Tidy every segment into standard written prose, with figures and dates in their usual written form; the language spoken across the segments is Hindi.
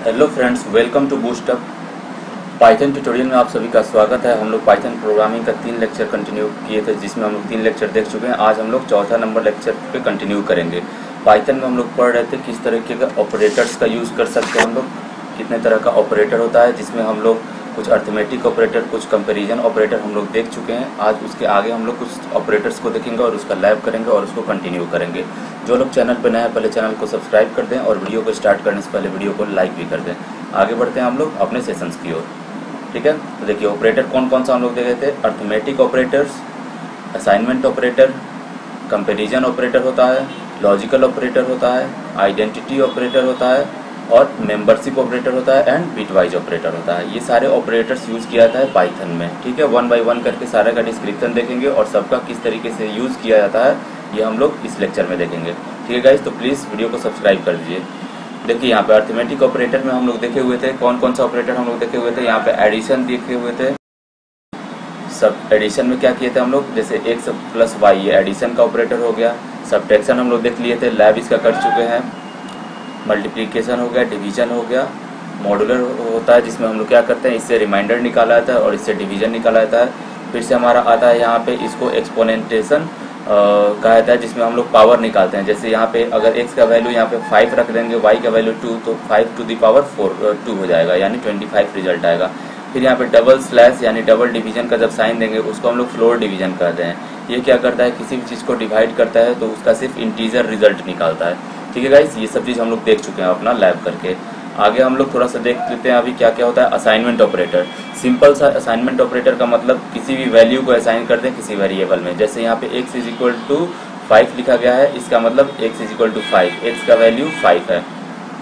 Hello friends, welcome to boost up Python tutorial में आप सभी का स्वागत है। हम लोग पाइथन प्रोग्रामिंग का 3 लेक्चर कंटिन्यू किए थे, जिसमें हम लोग 3 लेक्चर देख चुके हैं। आज हम लोग चौथा नंबर लेक्चर पे कंटिन्यू करेंगे। पाइथन में हम लोग पढ़ रहे थे किस तरीके का ऑपरेटर्स का यूज़ कर सकते हैं हम लोग, कितने तरह का ऑपरेटर होता है, जिसमें हम लोग कुछ अर्थमेटिक ऑपरेटर, कुछ कंपेरिजन ऑपरेटर हम लोग देख चुके हैं। आज उसके आगे हम लोग कुछ ऑपरेटर्स को देखेंगे और उसका लैब करेंगे और उसको कंटिन्यू करेंगे। जो लोग चैनल पर नए हैं पहले चैनल को सब्सक्राइब कर दें और वीडियो को स्टार्ट करने से पहले वीडियो को लाइक भी कर दें। आगे बढ़ते हैं हम लोग अपने सेशंस की ओर। ठीक है, तो देखिए ऑपरेटर कौन कौन सा हम लोग देखे थे। Arithmetic operators, assignment operator, comparison operator होता है, लॉजिकल ऑपरेटर होता है, आइडेंटिटी ऑपरेटर होता है और मेंबरशिप ऑपरेटर होता है एंड बिटवाइज ऑपरेटर होता है। ये सारे ऑपरेटर्स यूज़ किया जाता है पाइथन में। ठीक है, 1 बाय 1 करके सारे का डिस्क्रिप्शन देखेंगे और सबका किस तरीके से यूज़ किया जाता है ये हम लोग इस लेक्चर में देखेंगे। ठीक है गाइस, तो प्लीज़ वीडियो को सब्सक्राइब कर दीजिए। देखिए यहाँ पे अर्थमेटिक ऑपरेटर में हम लोग देखे हुए थे कौन कौन सा ऑपरेटर हम लोग देखे हुए थे। यहाँ पे एडिशन देखे हुए थे। सब एडिशन में क्या किए थे हम लोग, जैसे x प्लस वाई, ये एडिशन का ऑपरेटर हो गया। सब्ट्रैक्शन हम लोग देख लिए थे, लैब इसका कर चुके हैं। मल्टीप्लिकेशन हो गया, डिवीजन हो गया। मॉड्यूलर होता है जिसमें हम लोग क्या करते हैं, इससे रिमाइंडर निकाला जाता है और इससे डिवीजन निकाला जाता है। फिर से हमारा आता है यहाँ पे, इसको एक्सपोनेंटेशन कहा जाता है, जिसमें हम लोग पावर निकालते हैं। जैसे यहाँ पे अगर x का वैल्यू यहाँ पे 5 रख देंगे, y का वैल्यू 2, तो 5 टू द पावर 2 हो जाएगा, यानी 25 रिजल्ट आएगा। फिर यहाँ पे डबल स्लैश यानी डबल डिवीजन का जब साइन देंगे उसको हम लोग फ्लोर डिवीजन कहते हैं। ये क्या करता है, किसी भी चीज़ को डिवाइड करता है तो उसका सिर्फ इंटीजर रिजल्ट निकालता है। ठीक है गाइस, ये सब चीज़ हम लोग देख चुके हैं अपना लैब करके। आगे हम लोग थोड़ा सा देख लेते हैं अभी क्या क्या होता है। असाइनमेंट ऑपरेटर, सिंपल सा असाइनमेंट ऑपरेटर का मतलब किसी भी वैल्यू को असाइन कर दें किसी वेरिएबल में। जैसे यहाँ पे x इज इक्वल टू 5 लिखा गया है, इसका मतलब x is equal to 5, x का वैल्यू 5 है।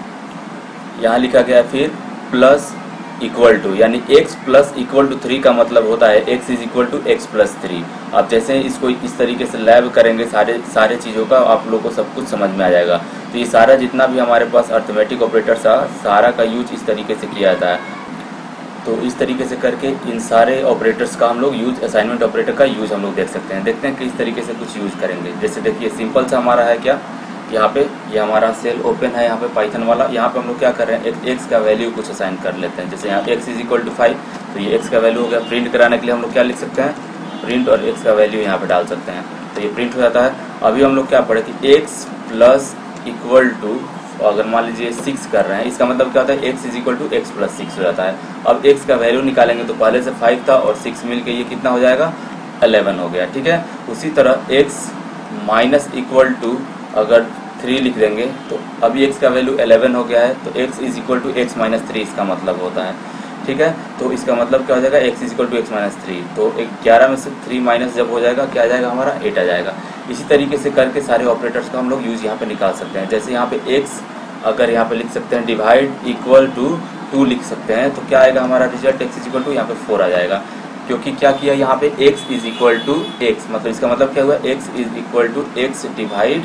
यहाँ लिखा गया है फिर प्लस इक्वल टू, यानी x प्लस इक्वल टू 3 का मतलब होता है x is equal to x plus 3। आप जैसे इसको इस तरीके से लैब करेंगे सारे चीज़ों का, आप लोगों को सब कुछ समझ में आ जाएगा। तो ये सारा जितना भी हमारे पास अर्थमेटिक ऑपरेटर्स है, सारा का यूज इस तरीके से किया जाता है। तो इस तरीके से करके इन सारे ऑपरेटर्स का हम लोग यूज, असाइनमेंट ऑपरेटर का यूज हम लोग देख सकते हैं। देखते हैं किस तरीके से कुछ यूज करेंगे। जैसे देखिए सिंपल सा हमारा है क्या, यहाँ पे ये हमारा सेल ओपन है, यहाँ पे पाइथन वाला। यहाँ पे हम लोग क्या कर रहे हैं, एक x का वैल्यू कुछ असाइन कर लेते हैं। जैसे यहाँ x इज इक्वल टू 5, तो ये x का वैल्यू हो गया। प्रिंट कराने के लिए हम लोग क्या लिख सकते हैं, प्रिंट और x का वैल्यू यहाँ पे डाल सकते हैं, तो ये प्रिंट हो जाता है। अभी हम लोग क्या पढ़े कि x प्लस इक्वल टू, अगर मान लीजिए 6 कर रहे हैं, इसका मतलब क्या होता है, x is equal to x plus 6 हो जाता है। अब x का वैल्यू निकालेंगे तो पहले से 5 था और 6 मिल के ये कितना हो जाएगा, 11 हो गया। ठीक है, उसी तरह x माइनस इक्वल टू अगर 3 लिख देंगे तो अभी x का वैल्यू 11 हो गया है, तो x is equal to x minus 3 इसका मतलब होता है। ठीक है, तो इसका मतलब क्या हो जाएगा, x is equal to x minus 3। तो 11 में से 3 माइनस जब हो जाएगा क्या आ जाएगा हमारा, 8 आ जाएगा। इसी तरीके से करके सारे ऑपरेटर्स का हम लोग यूज यहाँ पे निकाल सकते हैं। जैसे यहाँ पे x अगर यहाँ पे लिख सकते हैं डिवाइड इक्वल टू 2 लिख सकते हैं, तो क्या आएगा हमारा result, x is equal to यहाँ पे 4 आ जाएगा। क्योंकि क्या किया यहाँ पे x is equal to x, मतलब इसका मतलब क्या हुआ, x is equal to x divide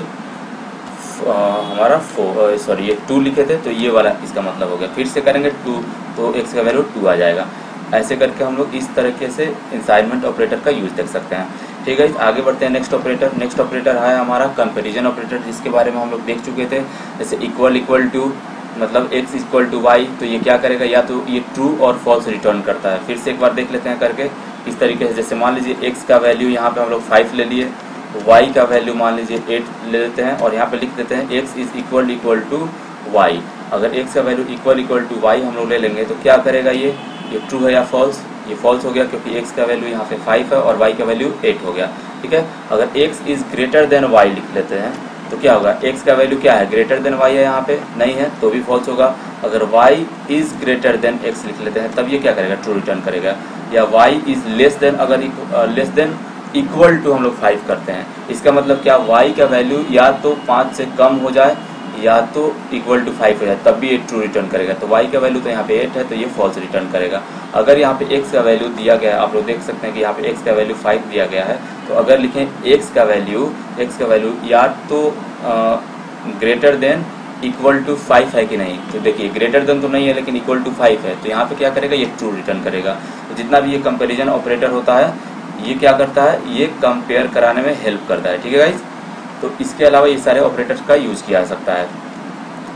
हमारा 4, सॉरी ये 2 लिखे थे तो ये वाला इसका मतलब हो गया। फिर से करेंगे 2 तो x का वैल्यू 2 आ जाएगा। ऐसे करके हम लोग इस तरीके से असाइनमेंट ऑपरेटर का यूज देख सकते हैं। ठीक है, आगे बढ़ते हैं नेक्स्ट ऑपरेटर। नेक्स्ट ऑपरेटर है हमारा कंपैरिजन ऑपरेटर, जिसके बारे में हम लोग देख चुके थे। जैसे इक्वल टू मतलब x इक्वल टू y, तो ये क्या करेगा, या तो ये ट्रू और फॉल्स रिटर्न करता है। फिर से एक बार देख लेते हैं करके इस तरीके से। जैसे मान लीजिए x का वैल्यू यहाँ पे हम लोग 5 ले लिए, y का वैल्यू मान लीजिए 8 ले लेते हैं और यहाँ पे लिख देते हैं x is equal to y। अगर x का वैल्यू इक्वल टू y हम लोग ले लेंगे तो क्या करेगा, ये ट्रू है या फॉल्स, ये फॉल्स हो गया क्योंकि x का वैल्यू यहाँ पे 5 है और y का वैल्यू 8 हो गया। ठीक है, अगर x is greater than y लिख लेते हैं तो क्या होगा, x का वैल्यू क्या है, ग्रेटर देन y है, यहाँ पे नहीं है तो भी फॉल्स होगा। अगर y is greater than x लिख लेते हैं तब ये क्या करेगा, ट्रू रिटर्न करेगा। या y इज लेस देन, अगर लेस देन इक्वल टू हम लोग 5 करते हैं, इसका मतलब क्या, y का वैल्यू या तो 5 से कम हो जाए या तो इक्वल टू 5 हो जाए, तब भी ये ट्रू रिटर्न करेगा। तो y का वैल्यू तो यहाँ पे 8 है तो ये फॉल्स रिटर्न करेगा। अगर यहाँ पे x का वैल्यू दिया गया है, आप लोग देख सकते हैं कि यहाँ पे x का वैल्यू 5 दिया गया है, तो अगर लिखें x का वैल्यू या तो ग्रेटर देन इक्वल टू 5 है कि नहीं, तो देखिए ग्रेटर देन तो नहीं है लेकिन इक्वल टू 5 है, तो यहाँ पे क्या करेगा, ये ट्रू रिटर्न करेगा। तो जितना भी ये कंपेरिजन ऑपरेटर होता है ये क्या करता है, ये कंपेयर कराने में हेल्प करता है। ठीक है गाइस, तो इसके अलावा ये सारे ऑपरेटर्स का यूज किया जा सकता है। और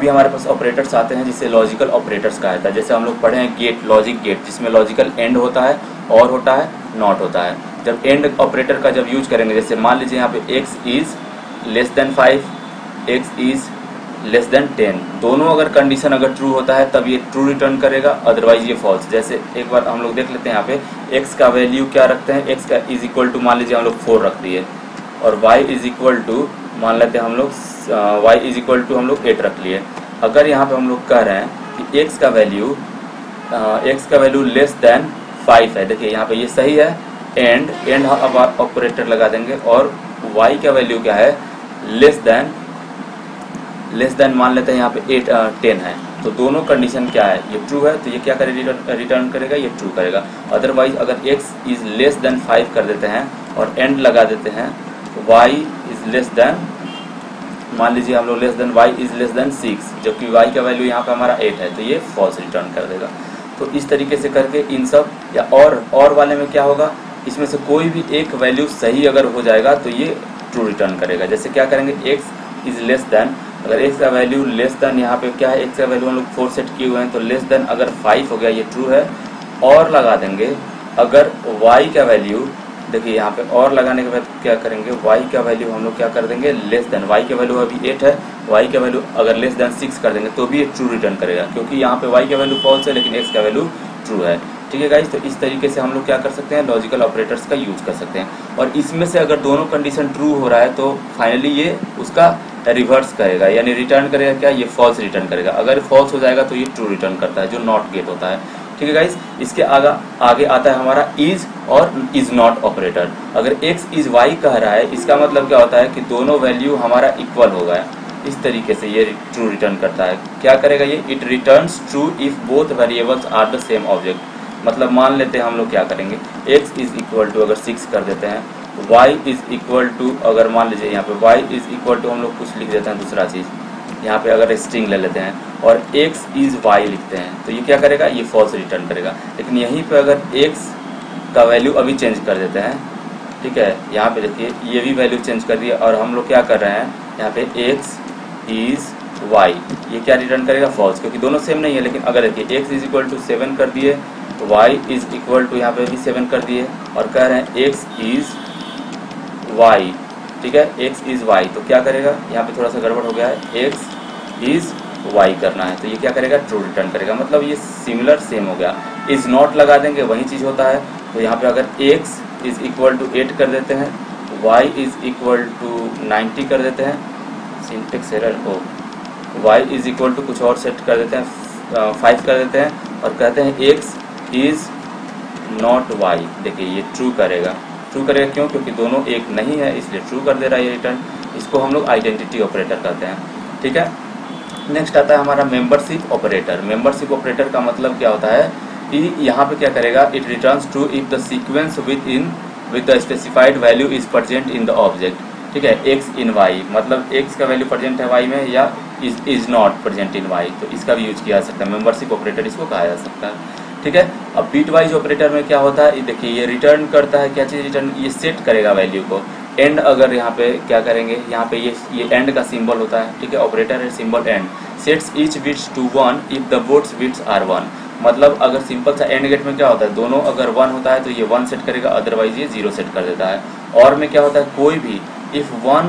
भी हमारे पास ऑपरेटर्स आते हैं जिसे लॉजिकल ऑपरेटर्स कहा जाता है। जैसे हम लोग पढ़े हैं गेट, लॉजिक गेट, जिसमें लॉजिकल एंड होता है, और होता है, नॉट होता है। जब एंड ऑपरेटर का जब यूज करेंगे, जैसे मान लीजिए यहाँ पे x is less than 5, x is less than 10, दोनों अगर कंडीशन अगर ट्रू होता है तब ये ट्रू रिटर्न करेगा, अदरवाइज ये फॉल्स। जैसे एक बार हम लोग देख लेते हैं, यहाँ पे x का वैल्यू क्या रखते हैं, x का इज इक्वल टू मान लीजिए हम लोग 4 रख दिए, और y इज इक्वल टू मान लेते हैं हम लोग y इज इक्वल टू हम लोग 8 रख लिए। अगर यहाँ पे हम लोग कह रहे हैं कि x का वैल्यू लेस देन 5 है, देखिए यहाँ पे ये सही है, एंड अब ऑपरेटर लगा देंगे, और y का वैल्यू क्या है, लेस देन मान लेते हैं यहाँ पे 10 है, तो दोनों कंडीशन क्या है, ये ट्रू है, तो ये क्या करेगा, रिटर्न करेगा, ये ट्रू करेगा। अदरवाइज अगर x इज लेस देन 5 कर देते हैं और एंड लगा देते हैं, y इज लेस देन, मान लीजिए हम लोग less than y is less than 6, जबकि y का वैल्यू यहाँ पे हमारा 8 है, तो ये फॉल्स रिटर्न कर देगा। तो इस तरीके से करके इन सब, या और वाले में क्या होगा, इसमें से कोई भी एक वैल्यू सही अगर हो जाएगा तो ये ट्रू रिटर्न करेगा। जैसे क्या करेंगे, x इज लेस देन, अगर x का वैल्यू लेस देन, यहाँ पे क्या है, x का वैल्यू हम लोग 4 सेट किए हुए हैं, तो लेस देन अगर 5 हो गया, ये ट्रू है, और लगा देंगे। अगर y का वैल्यू, देखिए यहाँ पे और लगाने के बाद क्या करेंगे, y का वैल्यू हम लोग क्या कर देंगे, लेस देन, y का वैल्यू अभी 8 है, y का वैल्यू अगर लेस देन 6 कर देंगे तो भी ये ट्रू रिटर्न करेगा, क्योंकि यहाँ पे y का वैल्यू फॉल्स है लेकिन x का वैल्यू ट्रू है। ठीक है गाइस, तो इस तरीके से हम लोग क्या कर सकते हैं, लॉजिकल ऑपरेटर्स का यूज कर सकते हैं। और इसमें से अगर दोनों कंडीशन ट्रू हो रहा है तो फाइनली ये उसका रिवर्स करेगा, यानी रिटर्न करेगा क्या, ये फॉल्स रिटर्न करेगा। अगर फॉल्स हो जाएगा तो ये ट्रू रिटर्न करता है, जो नॉट गेट होता है। ठीक है गाइस, इसके आगे आता है हमारा इज और इज नॉट ऑपरेटर। अगर x इज y कह रहा है, इसका मतलब क्या होता है कि दोनों वैल्यू हमारा इक्वल हो गया, इस तरीके से ये ट्रू रिटर्न करता है। क्या करेगा ये, it returns true if both variables are the same object. मतलब मान लेते हैं हम लोग क्या करेंगे, x इज इक्वल टू अगर 6 कर देते हैं, y इज इक्वल टू, अगर मान लीजिए यहाँ पे y इज इक्वल टू हम लोग कुछ लिख देते हैं दूसरा चीज़, यहाँ पे अगर स्ट्रिंग ले लेते हैं और x इज y लिखते हैं, तो ये क्या करेगा, ये फॉल्स रिटर्न करेगा। लेकिन यहीं पे अगर x का वैल्यू अभी चेंज कर देते हैं, ठीक है, यहाँ पे देखिए ये भी वैल्यू चेंज कर दिया, और हम लोग क्या कर रहे हैं, यहाँ पे x इज y, ये क्या रिटर्न करेगा, फॉल्स, क्योंकि दोनों सेम नहीं है। लेकिन अगर देखिए x इज इक्वल टू 7 कर दिए, तो y इज इक्वल टू यहाँ पे भी 7 कर दिए, और कह रहे हैं x इज y, ठीक है, x इज y, तो क्या करेगा, यहाँ पे थोड़ा सा गड़बड़ हो गया है, x इज y करना है, तो ये क्या करेगा, ट्रू रिटर्न करेगा। मतलब ये सिमिलर सेम हो गया। इज नॉट लगा देंगे, वही चीज़ होता है। तो यहाँ पे अगर x इज इक्वल टू 8 कर देते हैं, y इज इक्वल टू 90 कर देते हैं, सिंटेक्स एरर हो, y इज इक्वल टू कुछ और सेट कर देते हैं, 5 कर देते हैं, और कहते हैं x इज नॉट y, देखिए ये ट्रू करेगा। ट्रू करेगा क्यों, क्योंकि दोनों एक नहीं है, इसलिए ट्रू कर दे रहा है ये रिटर्न। इसको हम लोग आइडेंटिटी ऑपरेटर कहते हैं। ठीक है, नेक्स्ट आता है हमारा मेंबरशिप ऑपरेटर। मेंबरशिप ऑपरेटर का मतलब क्या होता है कि यहाँ पे क्या करेगा, it returns true if the sequence with the specified value is present in the object. ठीक है, x इन y, मतलब x का वैल्यू प्रेजेंट है y में, या is not present in y, तो इसका भी यूज किया जा सकता है। मेंबरशिप ऑपरेटर इसको कहा जा सकता है। ठीक है, अब बीट वाइज ऑपरेटर में क्या होता है, देखिए ये रिटर्न करता है, क्या चीज़ रिटर्न, ये सेट करेगा वैल्यू को। एंड अगर यहाँ पे क्या करेंगे, यहाँ पे ये एंड का सिंबल होता है। ठीक है, ऑपरेटर है symbol and, sets each bits to 1 if the both bits are 1। मतलब अगर सिंपल सा एंड गेट में क्या होता है, दोनों अगर 1 होता है तो ये 1 सेट करेगा, अदरवाइज ये 0 सेट कर देता है। और में क्या होता है, कोई भी if 1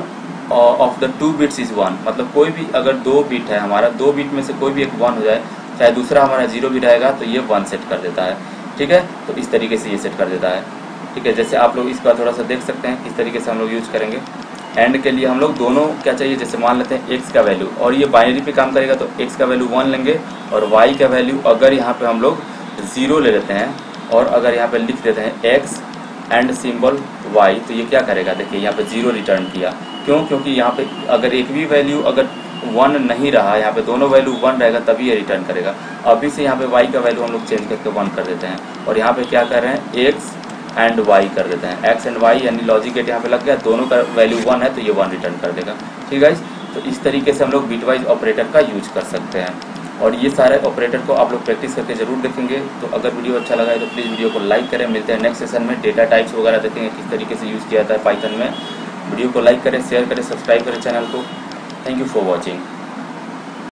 of the 2 bits is 1, मतलब कोई भी अगर 2 बिट है हमारा, 2 बिट में से कोई भी एक 1 हो जाए, चाहे दूसरा हमारा 0 भी रहेगा, तो ये 1 सेट कर देता है। ठीक है, तो इस तरीके से ये सेट कर देता है। ठीक है, जैसे आप लोग इसका थोड़ा सा देख सकते हैं किस तरीके से हम लोग यूज करेंगे। एंड के लिए हम लोग दोनों क्या चाहिए, जैसे मान लेते हैं x का वैल्यू, और ये बाइनरी पे काम करेगा, तो x का वैल्यू 1 लेंगे, और y का वैल्यू अगर यहाँ पे हम लोग 0 ले लेते हैं, और अगर यहाँ पे लिख देते हैं x एंड सिंबल y, तो ये क्या करेगा, देखिए यहाँ पे 0 रिटर्न किया। क्यों, क्योंकि यहाँ पे अगर एक भी वैल्यू अगर 1 नहीं रहा, यहाँ पे दोनों वैल्यू 1 रहेगा तभी ये रिटर्न करेगा। अभी से यहाँ पे y का वैल्यू हम लोग चेंज करके 1 कर देते हैं, और यहाँ पे क्या कर रहे हैं, x एंड y कर देते हैं। x एंड y यानी लॉजिक गेट यहाँ पे लग गया, दोनों का वैल्यू 1 है तो ये 1 रिटर्न कर देगा। ठीक है, तो इस तरीके से हम लोग बिटवाइज ऑपरेटर का यूज कर सकते हैं, और ये सारे ऑपरेटर को आप लोग प्रैक्टिस करके जरूर देखेंगे। तो अगर वीडियो अच्छा लगा है तो प्लीज़ वीडियो को लाइक करें। मिलते हैं नेक्स्ट सेशन में, डेटा टाइप्स वगैरह देखेंगे किस तरीके से यूज़ किया जाता है पाइथन में। वीडियो को लाइक करें, शेयर करें, सब्सक्राइब करें चैनल को। Thank you for watching.